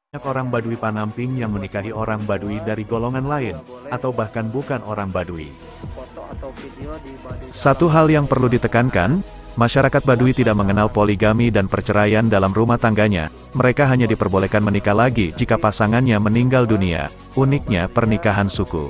Banyak orang Baduy Panamping yang menikahi orang Baduy dari golongan lain, atau bahkan bukan orang Baduy. Foto atau video di Baduy Satu hal yang perlu ditekankan, masyarakat Baduy tidak mengenal poligami dan perceraian dalam rumah tangganya. Mereka hanya diperbolehkan menikah lagi jika pasangannya meninggal dunia. Uniknya pernikahan suku.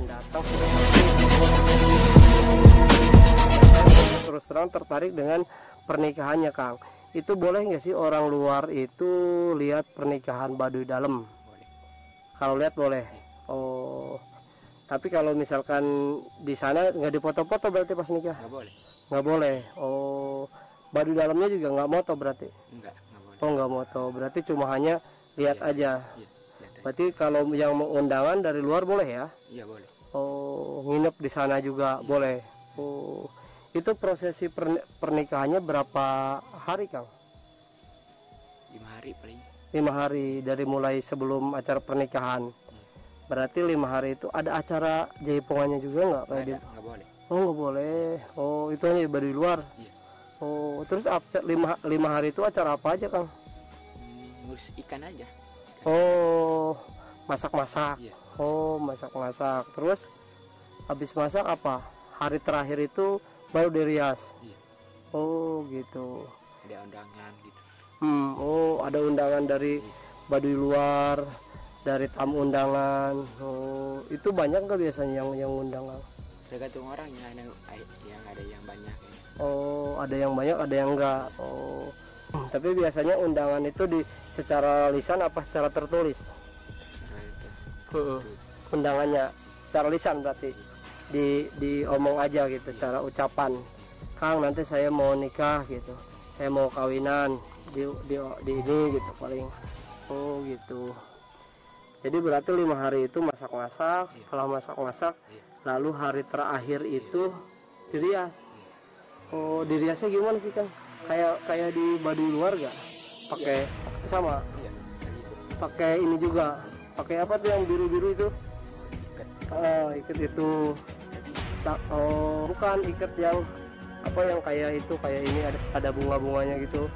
Terus terang tertarik dengan pernikahannya, Kang. Itu boleh nggak sih orang luar itu lihat pernikahan Baduy dalam? Boleh. Kalau lihat boleh. Oh, tapi kalau misalkan di sana nggak dipoto-foto berarti pas nikah? Nggak boleh. Nggak boleh. Oh, Baduy dalamnya juga nggak moto berarti? Nggak boleh. Oh, nggak moto. Berarti cuma hanya lihat aja. Iya, lihat aja. Berarti kalau yang mau undangan dari luar boleh ya? Iya boleh. Oh, nginep di sana juga boleh. Oh, itu prosesi pernikahannya berapa hari, Kang? 5 hari paling. 5 hari dari mulai sebelum acara pernikahan. Berarti 5 hari itu ada acara jaipongannya juga nggak? Nggak boleh. Oh, nggak boleh. Oh, itu hanya Baduy luar. Iya. Oh, terus 5 hari itu acara apa aja, Kang? Ngurus ikan aja. Oh, masak-masak. Iya. Oh, masak-masak. Terus habis masak apa? Hari terakhir itu baru dirias. Iya. Oh, gitu. Ada undangan gitu. Oh, ada undangan dari Baduy luar, dari tamu undangan. Oh, itu banyak nggak biasanya yang undangan? Tergantung orangnya, yang ada yang banyak ya. Oh, ada yang banyak, ada yang enggak. Oh, tapi biasanya undangan itu secara lisan apa secara tertulis? Nah, itu. Undangannya secara lisan berarti diomong aja gitu, cara ucapan. Kang, nanti saya mau nikah gitu, saya mau kawinan di ini gitu paling. Oh, gitu. Jadi berarti 5 hari itu masak-masak. Setelah masak-masak, lalu hari terakhir itu dirias. Oh, diriasnya gimana sih, Kang? Kayak di Baduy luar gak? Pakai sama? Iya. Pakai ini juga. Pakai apa tuh yang biru-biru itu? Ikat itu. Oh, bukan ikat yang apa yang kayak itu, kayak ini ada bunga-bunganya gitu.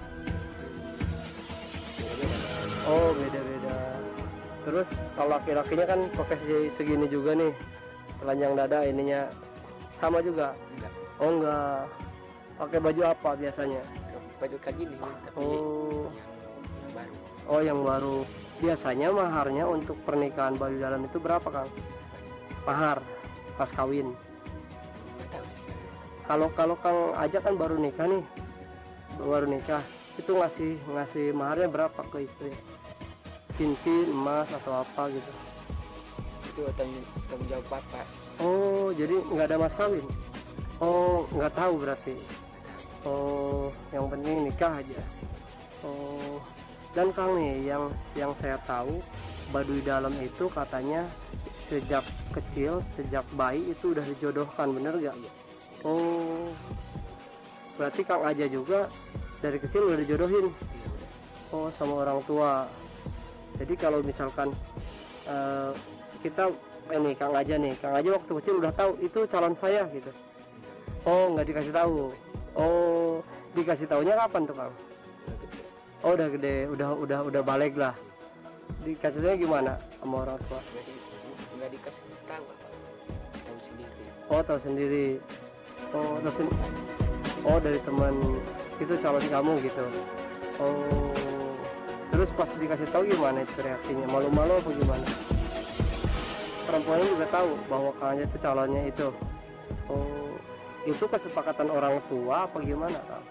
Oh, beda-beda. Terus kalau laki-lakinya kan pakai segini juga nih, telanjang dada ininya sama juga? Enggak. Oh, enggak. Pakai baju apa biasanya? Baju kayak gini tapi Oh, yang baru. oh yang baru. Biasanya maharnya untuk pernikahan Baduy dalam itu berapa, Kang? Mahar pas kawin. Nggak tahu. Kalau Kang aja kan baru nikah nih, baru nikah, itu ngasih maharnya berapa ke istri? Cincin, emas atau apa gitu? Itu tanggung jawab bapak. Oh, jadi nggak ada mas kawin? Oh, nggak tahu berarti. Oh, yang penting nikah aja. Oh, dan Kang nih, yang saya tahu Baduy dalam itu katanya sejak kecil, sejak bayi itu udah dijodohkan, bener gak? Iya. Oh, berarti Kang aja juga dari kecil udah dijodohin? Iya udah. Oh, sama orang tua. Jadi kalau misalkan kita ini Kang aja waktu kecil udah tahu itu calon saya gitu. Oh, nggak dikasih tahu. Oh, dikasih tahunya kapan tuh, Kang? Udah gede. Oh, udah gede, udah balik lah. Dikasihnya gimana sama orang tua? Nggak dikasih tahu. Tahu sendiri. Oh, tahu sendiri. Oh, oh, dari teman itu calon kamu gitu. Oh, terus pas dikasih tahu gimana itu reaksinya? Malu-malu apa gimana? Perempuannya juga tahu bahwa Kang itu calonnya itu. Oh, itu kesepakatan orang tua apa gimana, Kang?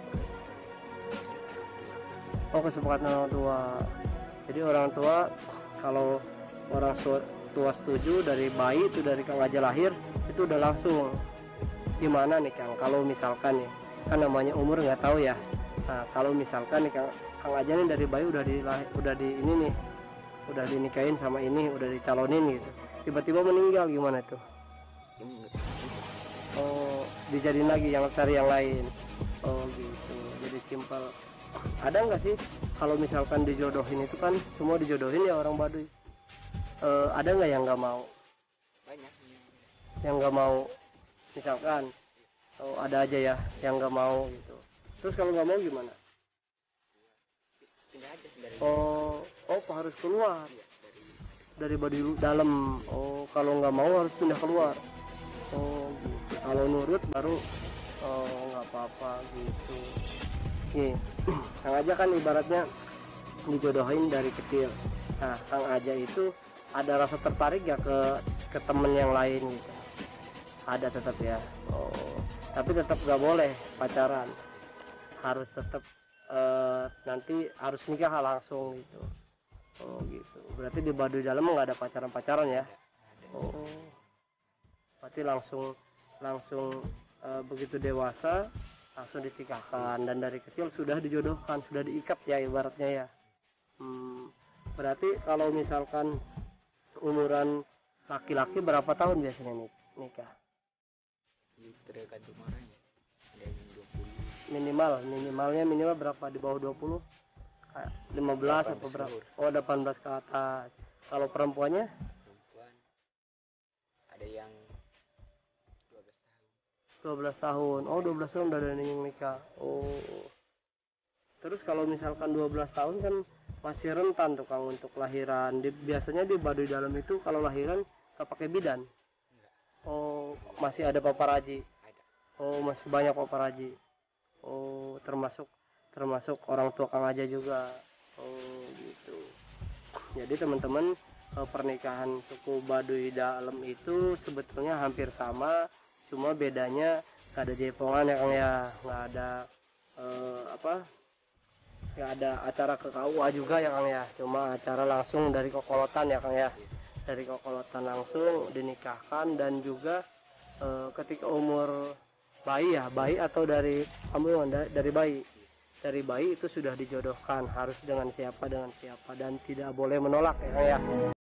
Oh, kesepakatan orang tua. Jadi orang tua, kalau orang tua setuju dari bayi itu, dari Kang aja lahir itu udah langsung. Gimana nih, Kang, kalau misalkan nih, kan namanya umur nggak tahu ya. Nah, kalau misalkan nih Kang aja nih dari bayi udah ini nih, udah dinikahin sama ini, udah dicalonin gitu, tiba-tiba meninggal, gimana tuh? Oh, dijadiin lagi yang cari yang lain. Oh, gitu. Jadi simpel. Ada nggak sih kalau misalkan dijodohin itu kan semua dijodohin ya orang Baduy? Ada nggak yang nggak mau? Banyak. Yang nggak mau, misalkan? Oh, ada aja ya yang nggak mau gitu. Terus kalau nggak mau gimana? nggak ada dari Oh harus keluar iya, dari Baduy dalam. Oh kalau nggak mau harus pindah keluar. Oh gitu. Kalau nurut baru nggak apa-apa gitu. Nih, Kang Aja kan ibaratnya dijodohin dari kecil. Nah, Kang Aja itu ada rasa tertarik ya ke temen yang lain gitu. Ada tetap ya. Oh, tapi tetap nggak boleh pacaran. Harus tetap nanti harus nikah langsung gitu. Oh gitu. Berarti di Baduy dalam nggak ada pacaran-pacaran ya? Oh, berarti langsung langsung begitu dewasa langsung ditikahkan dan dari kecil sudah dijodohkan, sudah diikat ya ibaratnya ya. Berarti kalau misalkan umuran laki-laki berapa tahun biasanya nikah? tergantung orangnya, ada yang 20 Minimalnya berapa, di bawah 20? Kayak 15 atau berapa? Oh 18 ke atas. Kalau perempuannya perempuan ada yang 12 tahun. 12 tahun. Oh 12 tahun udah ada yang nikah. Oh. Terus kalau misalkan 12 tahun kan masih rentan tuh Kang untuk lahiran. Biasanya di Baduy dalam itu kalau lahiran nggak pakai bidan. Oh masih ada paparazi. Ada. Oh masih banyak paparazi. Oh termasuk orang tua Kang Aja juga. Oh gitu. Jadi teman-teman pernikahan suku Baduy dalam itu sebetulnya hampir sama, cuma bedanya nggak ada jaipongan ya Kang ya, nggak ada nggak ada acara ke KUA juga ya Kang ya, cuma acara langsung dari kokolotan ya Kang ya, dari kokolotan langsung dinikahkan. Dan juga ketika umur bayi atau dari kamu dari bayi itu sudah dijodohkan, harus dengan siapa dan tidak boleh menolak ya Kang ya.